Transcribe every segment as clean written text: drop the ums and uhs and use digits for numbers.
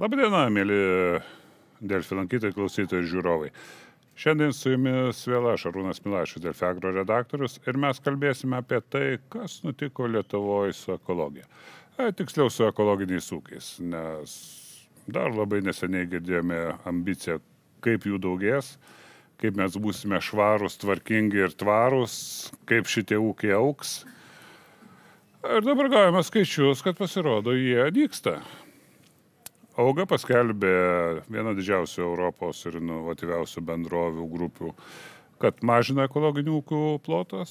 Labadiena, mėly Delfi lankytojai, klausytojai ir žiūrovai. Šiandien su jumis vėl aš, Arūnas Milašius, Delfi Agro redaktorius, ir mes kalbėsime apie tai, kas nutiko Lietuvoje su ekologija. Tiksliau su ekologiniais ūkiais, nes dar labai neseniai girdėjome ambiciją, kaip jų daugės, kaip mes būsime švarūs, tvarkingi ir tvarūs, kaip šitie ūkiai auks. Ir dabar gavome skaičius, kad pasirodo, jie nyksta. Auga paskelbė vieną didžiausių Europos ir inovatyviausių bendrovių grupių, kad mažina ekologinių ūkių plotas.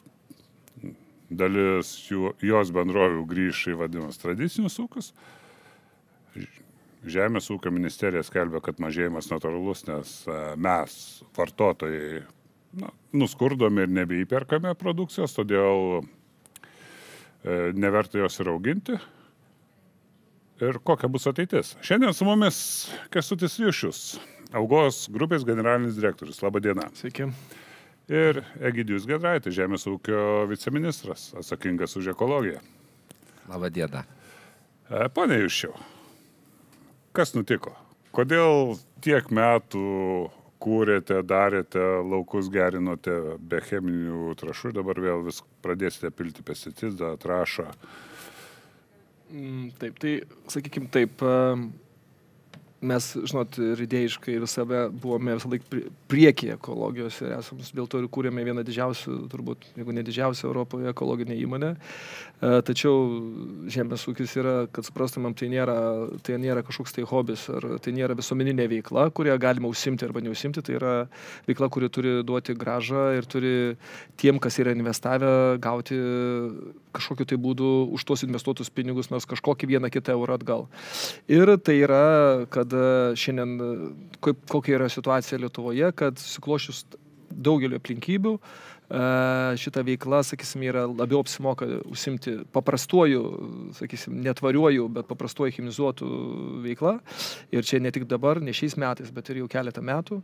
Dalis jos bendrovių grįš į vadinamus tradicinius ūkius. Žemės ūkio ministerija skelbia, kad mažėjimas natūralus, nes mes, vartotojai, nuskurdome ir nebeįperkame produkcijos, todėl neverta jos ir auginti. Ir kokia bus ateitis? Šiandien su mumis Kęstutis Jušius, Augos grupės generalinis direktorius. Labadiena. Sveiki. Ir Egidijus Gedraitis, Žemės ūkio viceministras, atsakingas už ekologiją. Labadiena. Pone Jušiau, kas nutiko? Kodėl tiek metų kūrėte, darėte, laukus gerinote be cheminių trąšų ir dabar vėl vis pradėsite pilti pesticidą, trąšą? Taip, tai sakykime taip, mes, žinot, ir idėjiškai ir save buvome visą laiką priekyje ekologijos ir esame, dėl to ir kūrėme vieną didžiausių, turbūt, jeigu ne didžiausią Europoje ekologinę įmonę. Tačiau žemės ūkis yra, kad suprastumėm, tai nėra kažkoks tai hobis, ar tai nėra visuomeninė veikla, kurią galima užsimti arba neužsimti, tai yra veikla, kuri turi duoti grąžą ir turi tiem, kas yra investavę, gauti kažkokiu tai būdu už tuos investuotus pinigus, nors kažkokį vieną kitą eurą atgal. Ir tai yra, kad šiandien, kokia yra situacija Lietuvoje, kad susiklošius daugelio aplinkybių, šita veikla, sakysim, yra labiau apsimoka užsimti paprastuoju, sakysim, netvariuoju, bet paprastuoju chemizuotų veikla. Ir čia ne tik dabar, ne šiais metais, bet ir jau keletą metų.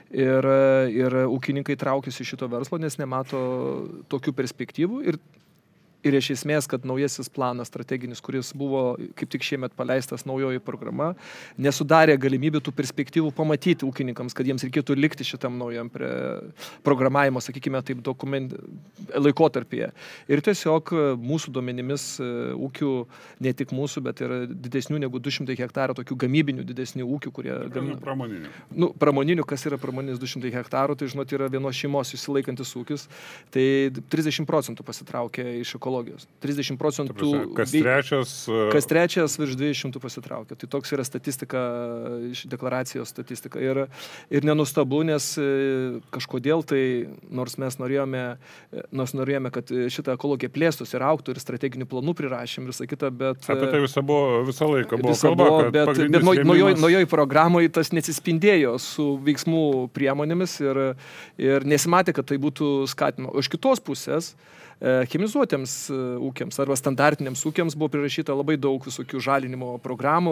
Ir ūkininkai traukiasi šito verslo, nes nemato tokių perspektyvų. Ir iš esmės, kad naujasis planas strateginis, kuris buvo kaip tik šiemet paleistas naujoji programa, nesudarė galimybių tų perspektyvų pamatyti ūkininkams, kad jiems reikėtų likti šitam naujam programavimo, sakykime, taip, laikotarpyje. Ir tiesiog mūsų duomenimis ūkių, ne tik mūsų, bet ir didesnių negu 200 hektarų, tokių gamybinių didesnių ūkių, kurie gamina. Pramoninių. Pramoninių, kas yra pramoninis 200 hektarų, tai, žinot, yra vienos šeimos įsilaikantis ūkis, tai 30% pasitraukė iš ekologijos. 30%. Kas trečias virš 200 pasitraukia. Tai toks yra statistika, iš deklaracijos statistika. Ir nenustabu, nes kažkodėl tai, nors mes norėjome, kad šitą ekologiją plėstus ir auktų ir strateginių planų prirašėm ir visą kitą, bet... Apie tai visą laiką buvo kalba, bet naujoj programoje tas neatsispindėjo su veiksmų priemonėmis ir nesimatė, kad tai būtų skatinama. O iš kitos pusės, chemizuotiems ūkiams arba standartiniams ūkiams buvo prirašyta labai daug visokių žalinimo programų,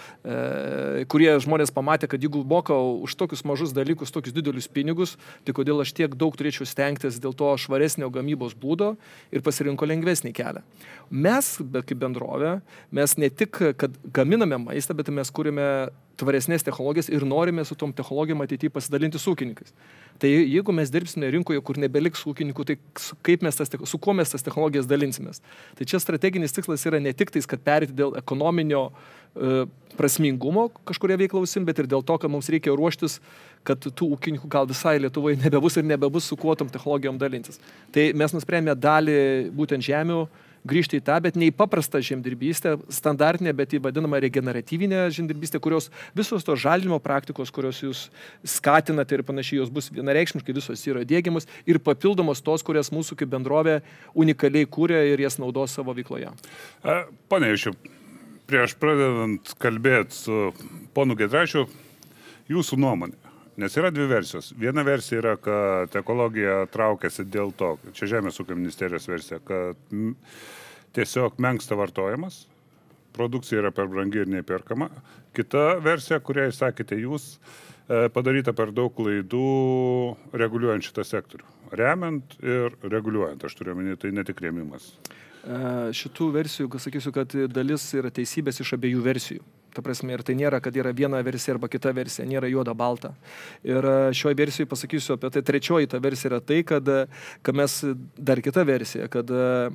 kurie žmonės pamatė, kad jeigu moka už tokius mažus dalykus, tokius didelius pinigus, tai kodėl aš tiek daug turėčiau stengtis dėl to švaresnio gamybos būdo ir pasirinko lengvesnį kelią. Mes, kaip bendrovė, mes ne tik, kad gaminame maistą, bet mes kūrėme tvaresnės technologijas ir norime su tom technologijom ateityje pasidalinti su ūkininkais. Tai jeigu mes dirbsime rinkoje, kur nebeliks ūkininkų, tai su kuo mes tas technologijas dalinsimės? Tai čia strateginis tikslas yra ne tik tais, kad perėti dėl ekonominio prasmingumo kažkuria veikla užsiimti, bet ir dėl to, kad mums reikia ruoštis, kad tų ūkininkų gal visai Lietuvoje nebebus su kuo tom technologijom dalintis. Tai mes nusprendėme dalį būtent žemių grįžti į tą, bet ne į paprastą žemdirbystę, standartinę, bet į vadinamą regeneratyvinę žemdirbystę, kurios visos tos žalinimo praktikos, kurios jūs skatinate ir panašiai, jos bus vienareikšmiškai visos yra diegiamos ir papildomos tos, kurias mūsų kaip bendrovė unikaliai kūrė ir jas naudos savo veikloje. Pone Jušiau, prieš pradedant kalbėti su ponu Gedraičiu, jūsų nuomonė. Nes yra dvi versijos. Viena versija yra, kad ekologija traukiasi dėl to, čia Žemės ūkio ministerijos versija, kad tiesiog menksta vartojimas, produkcija yra per brangi ir neperkama. Kita versija, kurią įsakėte jūs, padaryta per daug klaidų reguliuojant šitą sektorių. Remiant ir reguliuojant, aš turiu omeny, tai ne tik rėmimas. Šitų versijų, sakysiu, kad dalis yra teisybės iš abiejų versijų. Ta prasme, ir tai nėra, kad yra viena versija arba kita versija, nėra juoda balta. Ir šioje versijoje pasakysiu apie tai, trečioji ta versija yra tai, kad mes dar kita versija, kad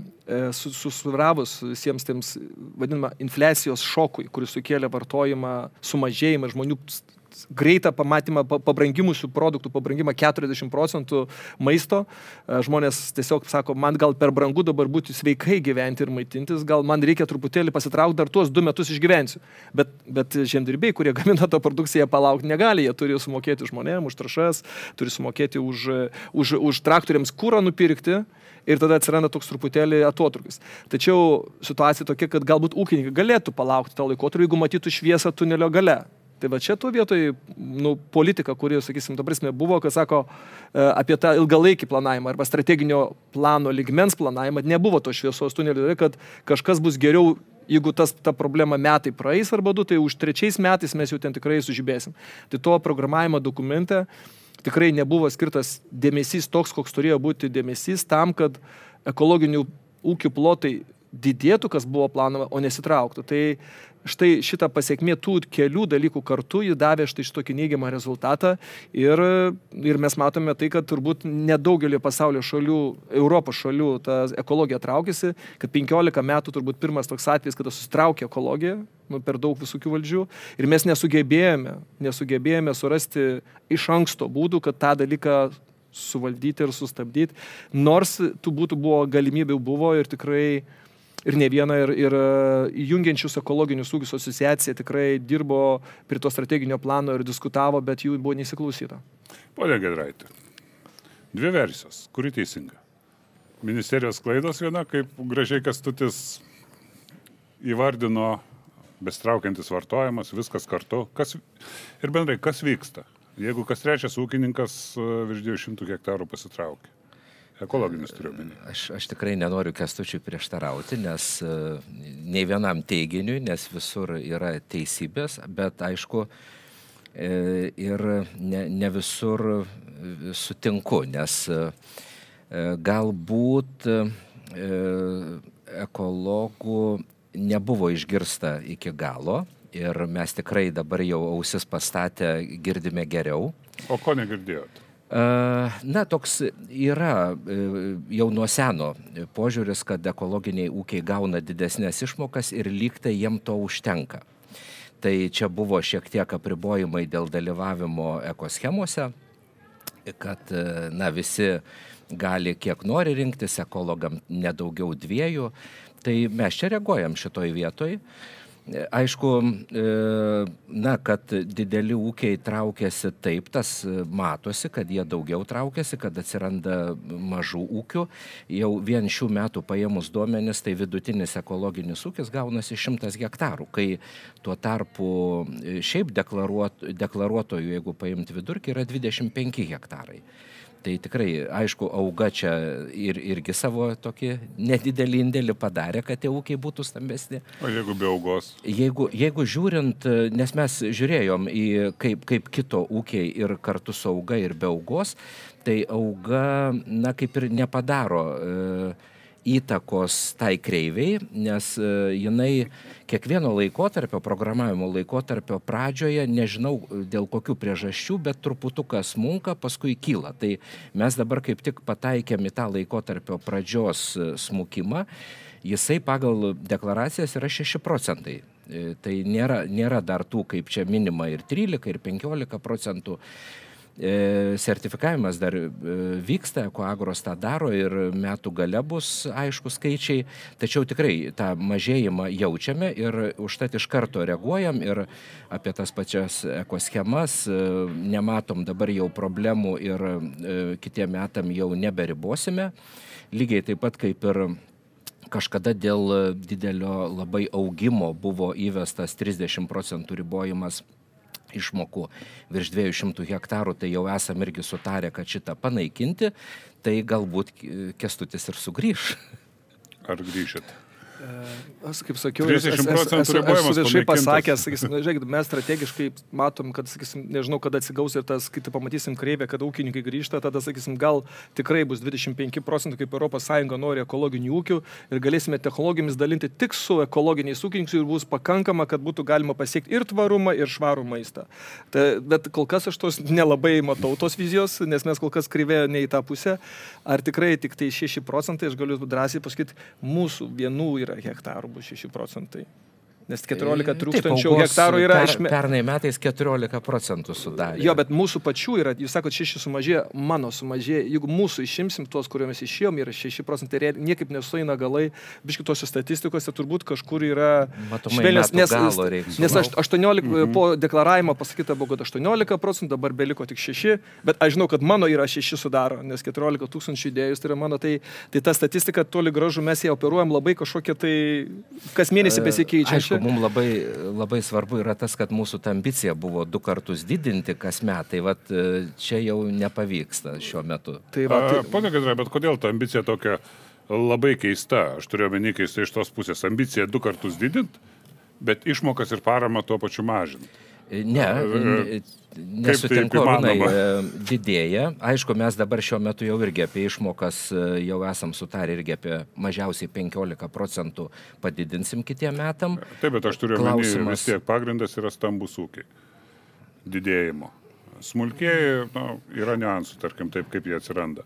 susviravus visiems tiems vadinama infliacijos šokui, kuris sukėlė vartojimą, sumažėjimą žmonių greitą pamatymą pabrangimusių produktų, pabrangimą 40% maisto. Žmonės tiesiog sako, man gal per brangu dabar būti sveikai gyventi ir maitintis, gal man reikia truputėlį pasitraukti, dar tuos 2 metus išgyvensiu. Bet žemdirbiai, kurie gamina tą produkciją, palaukti negali, jie turi sumokėti žmonėms už trąšas, turi sumokėti už traktoriams kūrą nupirkti. Ir tada atsiranda toks truputėlį atotrukis. Tačiau situacija tokia, kad galbūt ūkininkai galėtų palaukti tą laikotarpį, jeigu matytų šviesą tunelio gale. Tai va čia tuo vietoj politika, kuri, sakysim, ta prasme buvo, kad sako apie tą ilgalaikį planavimą arba strateginio plano lygmens planavimą, nebuvo to šviesos tunelio, kad kažkas bus geriau, jeigu ta problema metai praeis arba 2, tai už 3 metais mes jau ten tikrai sužibėsim. Tai to programavimo dokumente tikrai nebuvo skirtas dėmesys toks, koks turėjo būti dėmesys tam, kad ekologinių ūkių plotai didėtų, kas buvo planama, o nesitrauktų. Tai štai šitą pasiekmė tų kelių dalykų kartu jį davė štai šitokį neigiamą rezultatą ir mes matome tai, kad turbūt nedaugelį pasaulio šalių, Europos šalių ta ekologija traukėsi, kad 15 metų turbūt pirmas toks atvejis, kada susitraukė ekologija, per daug visokių valdžių ir mes nesugebėjome surasti iš anksto būdų, kad tą dalyką suvaldyti ir sustabdyti, nors tų būtų buvo galimybė ir tikrai ir ne viena, ir jungiančius ekologinius ūkius asociacija tikrai dirbo prie to strateginio plano ir diskutavo, bet jų buvo neįsiklausyta. Pone Giedraiti, 2 versijos, kuri teisinga? Ministerijos klaidos viena, kaip gražiai Kęstutis įvardino, besitraukiantis vartojimas, viskas kartu. Ir bendrai, kas vyksta, jeigu kas 3 ūkininkas virš 200 hektarų pasitraukia? Ekologinis turiu omeny. Aš tikrai nenoriu Kęstučiui prieštarauti, nes nei vienam teiginiui, nes visur yra teisybės, bet aišku, ir ne visur sutinku, nes galbūt ekologų nebuvo išgirsta iki galo ir mes tikrai dabar jau ausis pastatę girdime geriau. O ko negirdėjot? Na, toks yra jau nuo seno požiūris, kad ekologiniai ūkiai gauna didesnės išmokas ir lyg tai jiem to užtenka. Tai čia buvo šiek tiek apribojimai dėl dalyvavimo ekoschemose, kad visi gali kiek nori rinktis, ekologam nedaugiau 2. Tai mes čia reaguojam šitoj vietoj. Aišku, kad dideli ūkiai traukiasi taip, tas matosi, kad jie daugiau traukiasi, kad atsiranda mažų ūkių. Jau vien šių metų paėmus duomenis, tai vidutinis ekologinis ūkis gaunasi 100 hektarų, kai tuo tarpu šiaip deklaruotojų, jeigu paimti vidurkį, yra 25 hektarai. Tai tikrai, aišku, auga čia irgi savo tokį nedidelį indėlį padarė, kad tie ūkiai būtų stambesni. O jeigu be augos? Jeigu žiūrint, nes mes žiūrėjom į kaip kito ūkiai ir kartu su auga ir be augos, tai auga, kaip ir nepadaro įtakos tai kreiviai, nes jinai kiekvieno laikotarpio, programavimo laikotarpio pradžioje, nežinau dėl kokių priežasčių, bet truputuką smunka, paskui kyla. Tai mes dabar kaip tik pataikėm į tą laikotarpio pradžios smukimą, jisai pagal deklaracijas yra 6%. Tai nėra dar tų, kaip čia minima, ir 13, ir 15%. Sertifikavimas dar vyksta, Ekoagros tą daro ir metų gale bus aišku skaičiai, tačiau tikrai tą mažėjimą jaučiame ir užtat iš karto reaguojam ir apie tas pačias ekoschemas nematom dabar jau problemų ir kitiem metam jau neberibosime. Lygiai taip pat kaip ir kažkada dėl didelio labai augimo buvo įvestas 30% ribojimas išmokų virš 200 hektarų, tai jau esam irgi sutarę, kad šitą panaikinti, tai galbūt Kęstutis ir sugrįš. Ar grįšit? Aš kaip sakiau, 30% esu ribojimas viešai panaikintas. pasakęs, sakysim, žiūrėkit, mes strategiškai matom, kad, sakysim, nežinau, kada atsigaus ir tas, kai pamatysim kreivę, kad ūkininkai grįžta, tada, sakysim, gal tikrai bus 25%, kaip Europos Sąjunga nori ekologinių ūkių ir galėsime technologijomis dalinti tik su ekologiniais ūkininkais ir bus pakankama, kad būtų galima pasiekti ir tvarumą, ir švarų maistą. Bet kol kas aš tos nelabai matau tos vizijos, nes mes kol kas kreivė ne į tą pusę. Ar tikrai tik tai 6%, aš galiu drąsiai pasakyti, mūsų vienų yra hektarų bus 6%. Nes 14 tūkstančių hektarų yra... Pernai metais 14% sudarė. Jo, bet mūsų pačių yra, jūs sakot, 6 sumažėjo, mano sumažėjo. Jeigu mūsų išimsim tuos, kuriomis išėjom, yra 6%, tai niekaip nesueina galai, biški tose statistikose turbūt kažkur yra... Matomai metų galo reiks. Nes 18 po deklaravimo pasakyta buvo, kad 18%, dabar beliko tik 6, bet aš žinau, kad mano yra 6 sudaro, nes 14 tūkstančių idėjus tai yra mano, tai ta statistika toli gražu mes ją operuojam labai kažkokia tai kas mėnesį besikeičia. Mums labai svarbu yra tas, kad mūsų ta ambicija buvo 2 kartus didinti kas metai, vat čia jau nepavyksta šiuo metu. Pone Gidrai, bet kodėl ta ambicija tokia labai keista? Aš turiu omeny keista iš tos pusės. Ambicija 2 kartus didinti, bet išmokas ir paramą tuo pačiu mažinti. Nesutinku, Arūnai, didėja. Aišku, mes dabar šiuo metu jau irgi apie išmokas jau esam sutarę irgi apie mažiausiai 15% padidinsim kitiem metam. Taip, bet aš turiu omeny, vis tiek pagrindas yra stambus ūkiai didėjimo. Smulkieji, yra niuansų, tarkim, taip kaip jie atsiranda.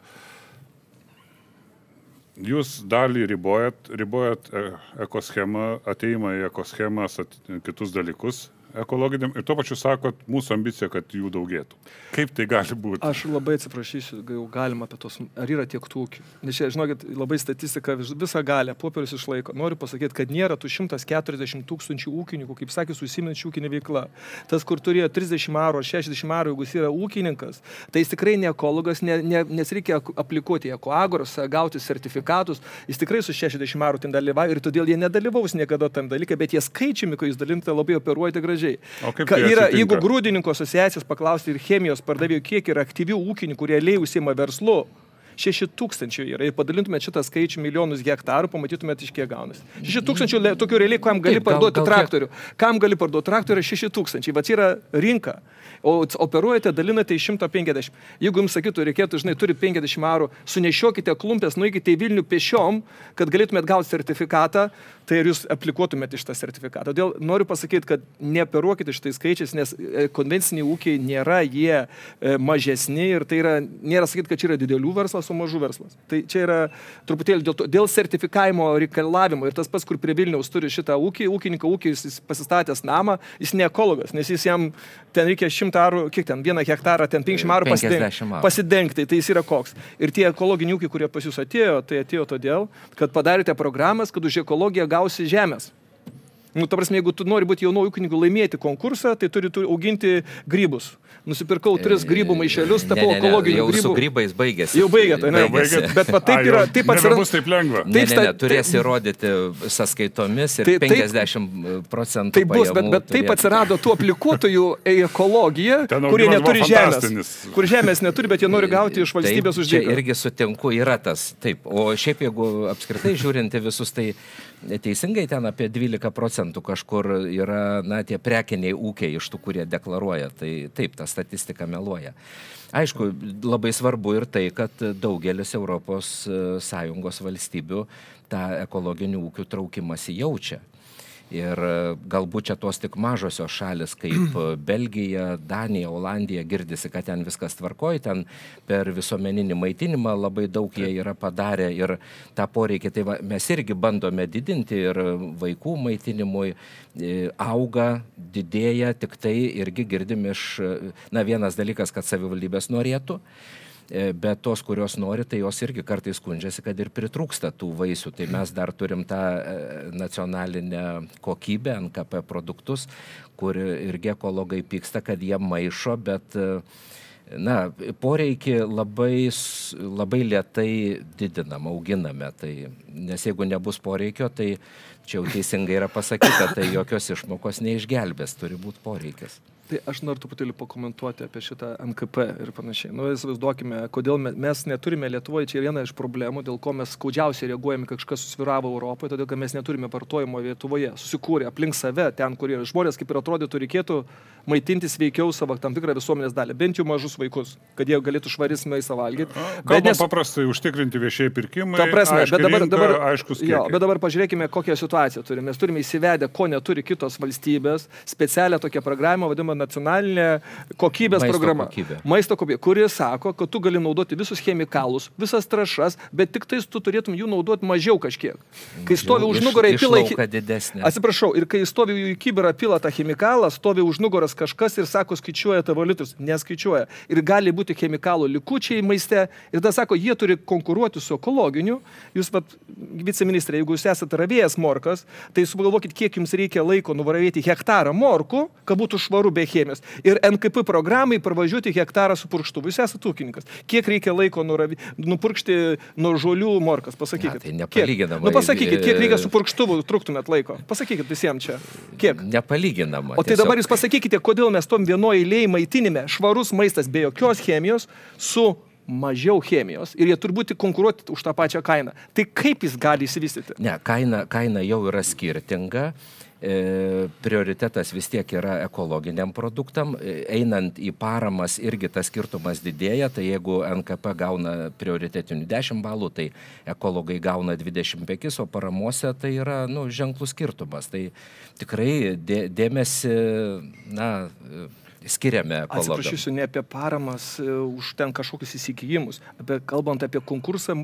Jūs dalį ribojat ekoschemą, ateimą į ekoschemas, kitus dalykus ekologiniam ir tuo pačiu sakot, mūsų ambicija, kad jų daugėtų. Kaip tai gali būti? Aš labai atsiprašysiu, jau galima apie tos, ar yra tiek tų ūkių. Nes čia, žinokit, labai statistika visą galę, popierius išlaiko. Noriu pasakyti, kad nėra tų 140 tūkstančių ūkininkų, kaip sakė, užsiimančių ūkinė veikla. Tas, kur turėjo 30 arų ar 60 arų, jeigu jis yra ūkininkas, tai jis tikrai ne ekologas, nes reikia aplikuoti ekoagros, gauti sertifikatus, jis tikrai su 60 arų ten dalyvauja ir todėl jie nedalyvaus niekada tam dalykai, bet jie skaičiumi, kai jūs dalinate, labai operuojate gražiai. Jeigu grūdininkų asociacijas paklausti ir chemijos pardavėjų, kiek yra aktyvių ūkininkų, kurie realiai užsiima verslu, 6000 yra. Ir padalintumėt šitą skaičių milijonus hektarų, pamatytumėt, iš kiek gaunasi. 6000 tokių realiai, kam gali parduoti traktorių. Kam gali parduoti traktorių 6000. Va, yra rinka. O operuojate, dalinate į 150. Jeigu jums sakytų, reikėtų, žinai, turi 50 arų, sunešiokite klumpės, nueikite į Vilnių pešiom, kad galėtumėt gauti sertifikatą, tai ir jūs aplikuotumėte iš tą sertifikatą. Todėl noriu pasakyti, kad neoperuokite šitais skaičiais, nes konvenciniai ūkiai nėra jie mažesni ir tai yra, nėra sakyti, kad čia yra didelių verslas, o mažų verslas. Tai čia yra truputėlį dėl sertifikavimo reikalavimo ir tas pats, kur prie Vilniaus turi šitą ūkį, ūkininką ūkį, jis pasistatęs namą, jis ne ekologas, nes jis jam ten reikia 100 arų, kiek ten, 1 hektarą, ten 50 arų pasidengti, tai jis yra koks. Ir tie ekologiniai ūkiai, kurie pas jūs atėjo, tai atėjo todėl, kad padarėte programas, kad už ekologiją gausi žemės. Ta prasme, jeigu tu nori būti jaunų ūkininkų laimėti konkursą, tai turi auginti grybus. Nusipirkau 3 grybų maišelius, tapau ekologinių grybų. Jau su grybais baigėsi. Jau baigėte, ne? Bet va, taip yra, taip atsiranda. Nebus taip lengva. Turėsi įrodyti sąskaitomis ir 50% taip bus, bet taip atsirado tų aplikuotojų ekologiją, kurie neturi žemės. Kur žemės neturi, bet jie nori gauti iš valstybės už dyką. Čia irgi sutinku, yra tas. Taip. O šiaip, jeigu apskritai žiūrinti visus, tai teisingai ten apie 12% kažkur yra, tie prekiniai ūkiai iš tų, kurie deklaruoja. Tai taip, ta statistika meluoja. Aišku, labai svarbu ir tai, kad daugelis Europos Sąjungos valstybių tą ekologinių ūkių traukimąsi jaučia. Ir galbūt čia tos tik mažosios šalis kaip Belgija, Danija, Olandija girdisi, kad ten viskas tvarkoja, ten per visuomeninį maitinimą labai daug jie yra padarę ir tą poreikį. Tai va, mes irgi bandome didinti ir vaikų maitinimui auga, didėja, tik tai irgi girdim iš, vienas dalykas, kad savivaldybės norėtų, bet tos, kurios nori, tai jos irgi kartais skundžiasi, kad ir pritrūksta tų vaisių. Tai mes dar turim tą nacionalinę kokybę, NKP produktus, kur irgi ekologai pyksta, kad jie maišo, bet poreikį labai lėtai didinam, auginame. Tai, nes jeigu nebus poreikio, tai čia jau teisingai yra pasakyta, tai jokios išmokos neišgelbės, turi būti poreikis. Tai aš noriu truputėlį pakomentuoti apie šitą NKP ir panašiai. Nu, įsivaizduokime, kodėl mes neturime Lietuvoje, čia viena iš problemų, dėl ko mes skaudžiausiai reaguojame, kažkas susviravo Europoje, todėl kad mes neturime vartojimo Lietuvoje. Susikūrė aplink save, ten, kur yra žmonės, kaip ir atrodytų, reikėtų maitinti sveikiau savo tam tikrą visuomenės dalį, bent jau mažus vaikus, kad jie galėtų švaris maistą valgyti. Kalbam paprastai užtikrinti viešieji pirkimai, aiškus kiekiai. Bet dabar pažiūrėkime, kokią situaciją turime. Mes turime įsivedę, ko neturi kitos valstybės, specialią tokią programą, vadinamą nacionalinė kokybės programa. Maisto kokybė, kuri sako, kad tu gali naudoti visus chemikalus, visas trąšas, bet tik tais tu turėtum jų naudoti mažiau kažkiek. Kai stovi už nugarą į pilą... Atsiprašau, ir kai stovi į kibirą pilą tą chemikalą, stovi už nugaras kažkas ir sako, skaičiuoja tavo litrus. Neskaičiuoja. Ir gali būti chemikalų likučiai maiste. Ir tada sako, jie turi konkuruoti su ekologiniu. Jūs, viceministrė, jeigu jūs esate ravėjęs morkas, tai sugalvokit, kiek jums reikia laiko nuvaravėti hektarą morkų, kad būtų švaru be chemijos. Ir NKP programai parvažiuoti hektarą su purkštuvu. Jūs esate ūkininkas. Kiek reikia laiko nupurkšti nuo žolių morkas? Pasakykit. Tai nepalyginama. Pasakykit, kiek reikia su purkštuvu truktumėt laiko. Pasakykit visiems čia. Kiek? Nepalyginama. O tai dabar jūs pasakykite, kodėl mes tom vienoje eilėje maitinime švarus maistas be jokios chemijos su mažiau chemijos ir jie turi būti konkuruoti už tą pačią kainą. Tai kaip jis gali įsivystyti? Ne, kaina jau yra skirtinga. Prioritetas vis tiek yra ekologiniam produktam. Einant į paramas irgi tas skirtumas didėja, tai jeigu NKP gauna prioritetinių 10 balų, tai ekologai gauna 25, o paramuose tai yra ženklus skirtumas. Tai tikrai dėmesį, skiriame ekologams. Atsiprašysiu, ne apie paramas už ten kažkokius įsigijimus, kalbant apie konkursą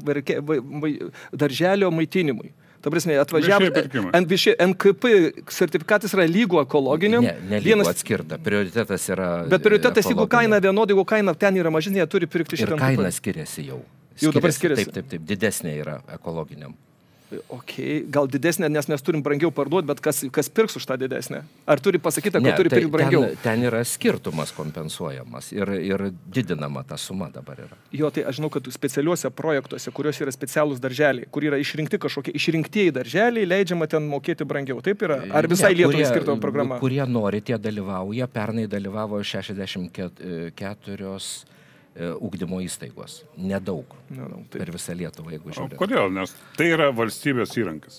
darželio maitinimui. Ta prasme, atvažiavus, NKP sertifikatas yra lygų ekologiniam. Ne lygų atskirta, prioritetas yra... Bet prioritetas, jeigu kaina vienoda, jeigu kaina ten yra mažesnė, jie turi pirkti šitą NKP. Ir kaina skiriasi jau. Jau dabar skiriasi. Taip, didesnė yra ekologiniam. Gal didesnė, nes mes turim brangiau parduoti, bet kas pirks už tą didesnę? Ar turi pasakyti, kad turi pirkti brangiau? Ten yra skirtumas kompensuojamas ir didinama ta suma dabar yra. Jo, tai aš žinau, kad specialiuose projektuose, kuriuos yra specialūs darželiai, kur yra išrinktieji darželiai, leidžiama ten mokėti brangiau. Taip yra? Ar visai Lietuvai skirta programa? Kurie nori, tie dalyvauja. Pernai dalyvavo 64 ugdymo įstaigos. Nedaug. Per visą Lietuvą, jeigu žiūrėt. Kodėl? Nes tai yra valstybės įrankis.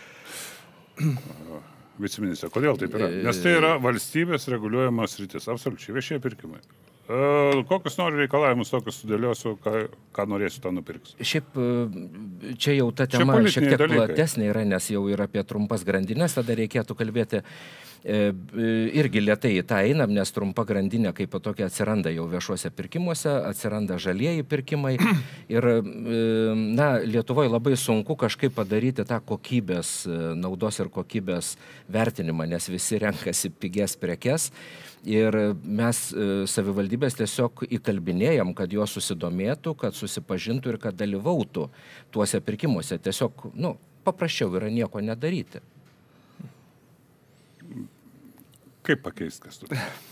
Viceministrė, kodėl taip yra? Nes tai yra valstybės reguliuojamas sritis. Absoliučiai viešieji pirkimai. Kokius noriu reikalavimus, tokius sudėliosiu, ką norėsiu, tą nupirksiu. Šiaip čia jau ta tema šiek tiek platesnė yra, nes jau yra apie trumpas grandinės, tada reikėtų kalbėti irgi lėtai į tą einam, nes trumpa grandinė kaip tokia atsiranda jau viešuose pirkimuose, atsiranda žalieji pirkimai ir Lietuvoje labai sunku kažkaip padaryti tą kokybės, naudos ir kokybės vertinimą, nes visi renkasi pigias prekes ir mes savivaldybės tiesiog įkalbinėjom, kad jos susidomėtų, kad susipažintų ir kad dalyvautų tuose pirkimuose. Tiesiog, paprasčiau yra nieko nedaryti. Kaip pakeisti kas tu?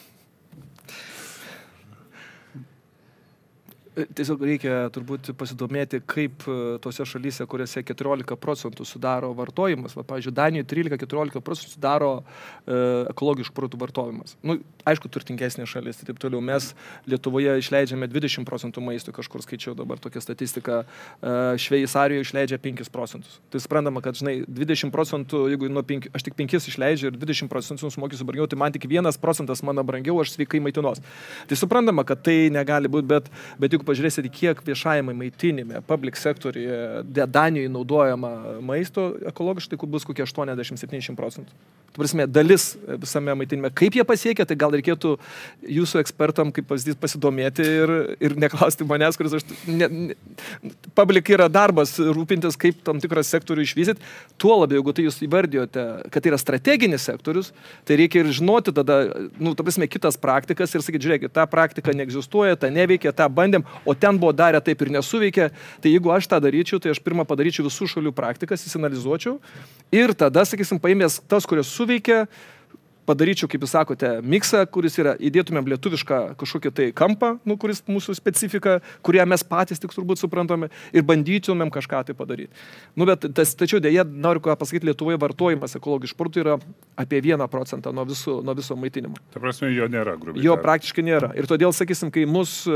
Tiesiog reikia turbūt pasidomėti, kaip tose šalyse, kuriuose 14% sudaro vartojimas, pavyzdžiui, Danijoje 13-14% sudaro ekologiškų produktų vartojimas. Aišku, turtingesnė šalis ir taip toliau. Mes Lietuvoje išleidžiame 20% maistų, kažkur skaičiau dabar tokią statistiką, Šveicarijoje išleidžia 5%. Tai suprantama, kad, 20%, jeigu aš tik 5 išleidžiu ir 20% sumokysiu brangiau, tai man tik 1% mano brangiau, aš sveikai maitinos. Tai suprantama, kad tai negali būti, bet jeigu pažiūrėsite, kiek viešajame maitinime, public sektoriuje, Danijoje naudojama maisto ekologiškai, tai bus kokie 80-70%. Tai prasme, dalis visame maitinime. Kaip jie pasiekia, tai gal reikėtų jūsų ekspertam, kaip pavyzdys, pasidomėti ir neklausti manęs, kuris public yra darbas rūpintis, kaip tam tikrą sektorių išvystyt. Tuo labiau, jeigu tai jūs įvardijote, kad tai yra strateginis sektorius, tai reikia ir žinoti tada, ta prasme, kitas praktikas ir sakyti, žiūrėkit, ta praktika neegzistuoja, ta neveikia, tą bandėm, o ten buvo darę taip ir nesuveikė. Tai jeigu aš tą daryčiau, tai aš pirmą padaryčiau visų šalių praktikas, įsianalizuočiau ir tada, sakysim, paėmės tas, kurios suveikia, padaryčiau, kaip jūs sakote, miksą, kuris yra, įdėtumėm lietuvišką kažkokį tai kampą, kuris mūsų specifika, kurią mes patys tik turbūt suprantame ir bandytumėm kažką tai padaryti. Bet tačiau dėja, noriu ką pasakyti, Lietuvoje vartojimas ekologiškų produktų yra apie 1% nuo viso maitinimo. Ta prasme, jo nėra, grubiai. Jo praktiškai nėra. Ir todėl, sakysim, kai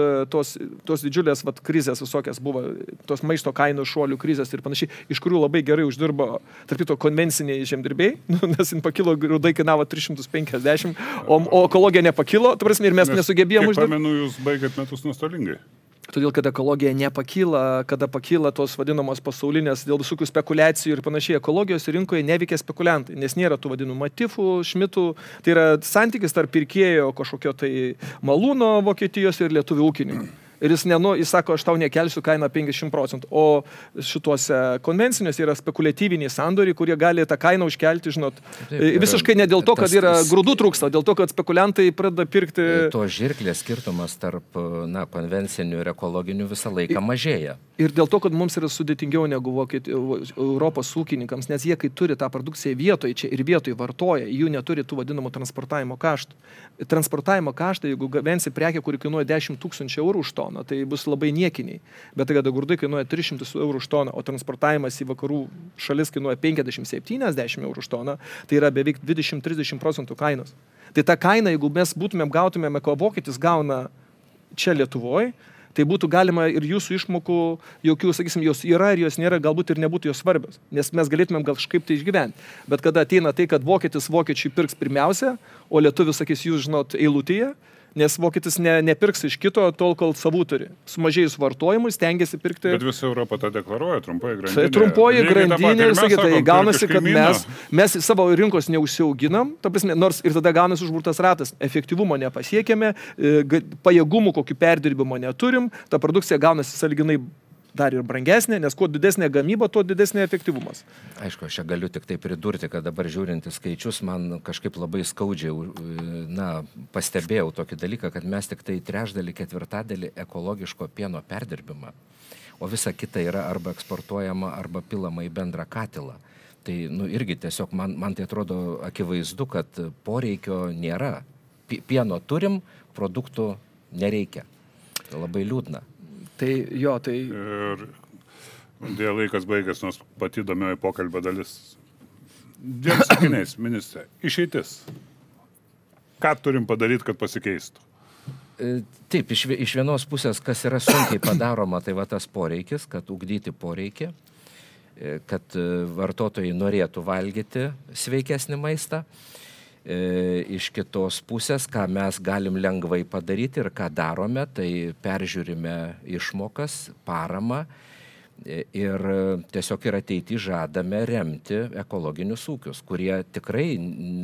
tos didžiulės krizės visokias buvo, tos maisto kainų šuolių krizės ir panašiai, iš kurių labai gerai uždirbo, tarp kito, konvenciniai žemdirbiai, nes pakilo grūdai kainavo 350, o ekologija nepakilo, ta prasme, ir mes nesugebėjom uždirbti. Pamenu, jūs baigėt metus nuostolingai. Todėl, kad ekologija nepakyla, kada pakyla tos vadinamos pasaulinės dėl visokių spekulacijų ir panašiai, ekologijos rinkoje neveikia spekuliantai, nes nėra tų vadinamų matifų, šmitų, tai yra santykis tarp pirkėjo kažkokio tai malūno Vokietijos ir lietuvių ūkininkų. Ir jis sako, aš tau nekelsiu kainą 50%, o šituose konvenciniuose yra spekuliatyviniai sandoriai, kurie gali tą kainą užkelti, žinot, visiškai ne dėl to, kad yra grūdų trūksta, dėl to, kad spekuliantai pradeda pirkti. To žirklės skirtumas tarp konvencinių ir ekologinių visą laiką mažėja. Ir dėl to, kad mums yra sudėtingiau negu Europos ūkininkams, nes jie, kai turi tą produkciją vietoje čia ir vietoje vartoja, jų neturi tų vadinamų transportavimo kaštų. Transportavimo kaštai, jeigu gabensi prekę, kuri kainuoja 10 000 eurų už toną, tai bus labai niekiniai. Bet kada grūdai kainuoja 300 eurų už toną, o transportavimas į vakarų šalis kainuoja 50-70 eurų už toną, tai yra beveik 20-30% kainos. Tai ta kaina, jeigu mes gautumėm, ko vokietis gauna čia Lietuvoje, tai būtų galima ir jūsų išmokų, jokių, sakysim, jos yra ir jos nėra, galbūt ir nebūtų jos svarbios, nes mes galėtumėm gal kažkaip tai išgyventi. Bet kada ateina tai, kad vokietis vokiečiui pirks pirmiausia, o lietuvis sakys, jūs žinot, eilutėje, nes vokietis nepirks iš kito tol, kol savų turi. Sumažėjus vartojimui stengiasi pirkti. Bet visa Europa tą deklaruoja, trumpoji grandinė. Tai trumpoji grandinė, tai gaunasi, kad mes savo rinkos neužsiauginam, ta prasme, nors ir tada gaunasi užburtas ratas. Efektyvumo nepasiekėme, pajėgumų kokių perdirbimo neturim, ta produkcija gaunasi sąlyginai dar ir brangesnė, nes kuo didesnė gamyba, tuo didesnė efektyvumas. Aišku, aš galiu tik tai pridurti, kad dabar žiūrintis skaičius, man kažkaip labai skaudžiai pastebėjau tokį dalyką, kad mes tik tai 1/3 ekologiško pieno perdirbimą, o visa kita yra arba eksportuojama, arba pilama į bendrą katilą. Tai irgi tiesiog man tai atrodo akivaizdu, kad poreikio nėra. Pieno turim, produktų nereikia. Tai labai liūdna. Tai jo, tai... Ir dėl laikas baigęs, nors pati įdomioji pokalbio dalis. Dėl sakiniais, ministrė, išeitis. Ką turim padaryti, kad pasikeistų? Taip, iš vienos pusės, kas yra sunkiai padaroma, tai va tas poreikis, kad ugdyti poreikį, kad vartotojai norėtų valgyti sveikesnį maistą. Iš kitos pusės, ką mes galim lengvai padaryti ir ką darome, tai peržiūrime išmokas, paramą ir tiesiog ir ateity žadame remti ekologinius ūkius, kurie tikrai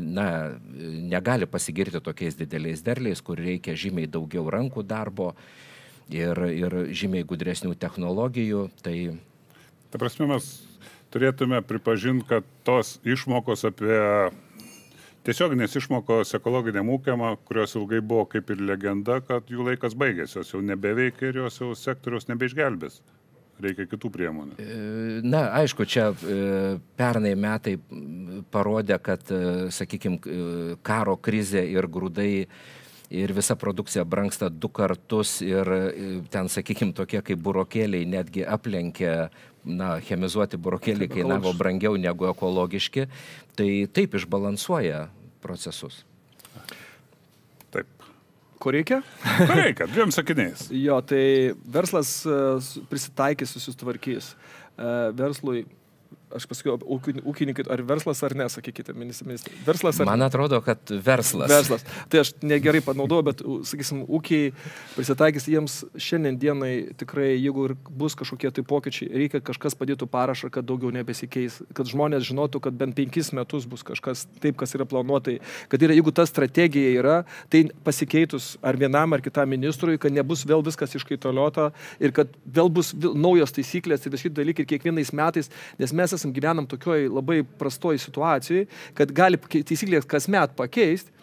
negali pasigirti tokiais dideliais derliais, kur reikia žymiai daugiau rankų darbo ir žymiai gudresnių technologijų. Ta prasme, mes turėtume pripažinti, kad tos išmokos apie tiesioginės išmokos ekologiniam ūkiam, kurios ilgai buvo kaip ir legenda, kad jų laikas baigėsi, jos jau nebeveikia ir jos jau sektoriaus nebeišgelbės. Reikia kitų priemonių. Aišku, čia pernai metai parodė, kad, sakykime, karo krizė ir grūdai ir visa produkcija brangsta 2 kartus ir ten, sakykime, tokie kaip burokėliai netgi aplenkė, chemizuoti burokėliai kainavo brangiau negu ekologiški, tai taip išbalansuoja procesus. Taip. Ko reikia? Ko reikia, 2 sakiniais. Jo, tai verslas prisitaikys, susitvarkys. Verslui, aš pasakiau, ūkininkai, ar verslas ar ne, sakykite, ministrė. Verslas ar... Man atrodo, kad verslas. Verslas. Tai aš negerai panaudoju, bet, sakysim, ūkiai prisitaikys jiems šiandien dienai tikrai, jeigu ir bus kažkokie tai pokyčiai, reikia kažkas padėtų parašą, kad daugiau nebesikeis, kad žmonės žinotų, kad bent 5 metus bus kažkas taip, kas yra planuotai, kad yra, jeigu ta strategija yra, tai pasikeitus ar vienam ar kitam ministrui, kad nebus vėl viskas iškaitoliota ir kad vėl bus naujos taisyklės ir visi dalykai ir kiekvienais metais, nes mes gyvenam tokioj labai prastoj situacijai, kad gali taisyklės kasmet pakeisti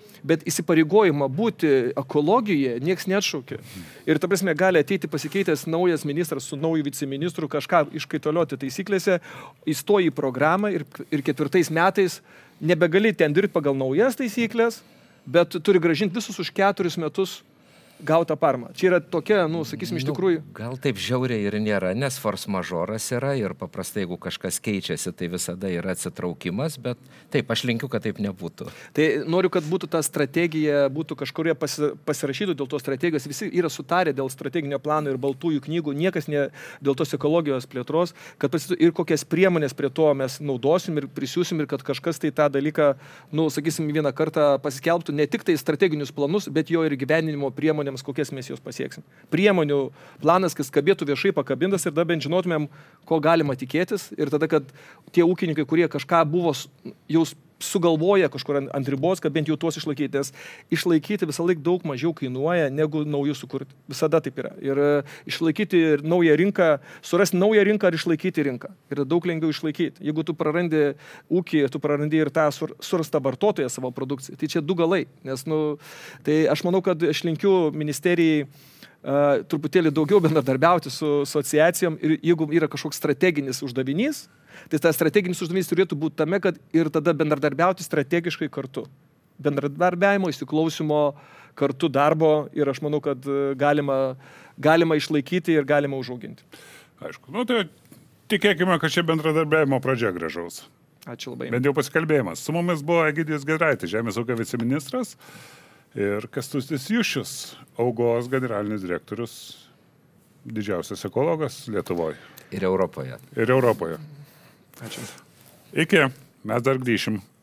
bet įsipareigojimą būti ekologijoje nieks neatšaukė. Ir ta prasme gali ateiti pasikeitęs naujas ministras su nauju viceministru, kažką iškaitolioti taisyklėse, įstoji į programą ir 4 metais nebegali ten dirbti pagal naujas taisyklės, bet turi grąžinti visus už 4 metus gautą paramą. Čia yra tokia, sakysim, iš tikrųjų. Gal taip žiauriai ir nėra, nes force majoras yra ir paprastai, jeigu kažkas keičiasi, tai visada yra atsitraukimas, bet taip, aš linkiu, kad taip nebūtų. Tai noriu, kad būtų ta strategija, būtų kažkurie pasirašytų dėl tos strategijos, visi yra sutarę dėl strateginio plano ir baltųjų knygų, niekas ne dėl tos ekologijos plėtros, kad pasitų ir kokias priemonės prie to mes naudosim ir prisiūsim ir kad kažkas tai tą dalyką, sakysim, vieną kartą paskelbtų ne tik tai strateginius planus, bet jo ir gyvenimo priemonės, kokias mes jos pasieksim. Priemonių planas, kas kabėtų viešai pakabintas ir tada bent žinotumėm, ko galima tikėtis ir tada, kad tie ūkininkai, kurie kažką buvo jau sugalvoja kažkur ant ribos, kad bent jau tuos išlaikyti, nes išlaikyti visą laiką daug mažiau kainuoja, negu naujus sukurti. Visada taip yra. Ir išlaikyti ir naują rinką, surasti naują rinką ar išlaikyti rinką. Yra daug lengviau išlaikyti. Jeigu tu prarandi ūkį, tu prarandi ir tą surastą vartotoją savo produkciją. Tai čia du galai. Nes, tai aš manau, kad aš linkiu ministerijai truputėlį daugiau bendradarbiauti su asociacijom ir jeigu yra kažkoks strateginis uždavinys, tai tas strateginis uždavinys turėtų būti tame, kad ir tada bendradarbiauti strategiškai kartu. Bendradarbiavimo, įsiklausimo, kartu darbo ir aš manau, kad galima išlaikyti ir galima užauginti. Aišku, tai tikėkime, kad čia bendradarbiavimo pradžia gražaus. Ačiū labai. Bent jau pasikalbėjimas. Su mumis buvo Egidijus Giedraitis, Žemės ūkio viceministras ir Kęstutis Juščius, Augos generalinis direktorius, didžiausias ekologas Lietuvoje. Ir Europoje. Ir Europoje. Ačiū. Iki, mes dar grįšim.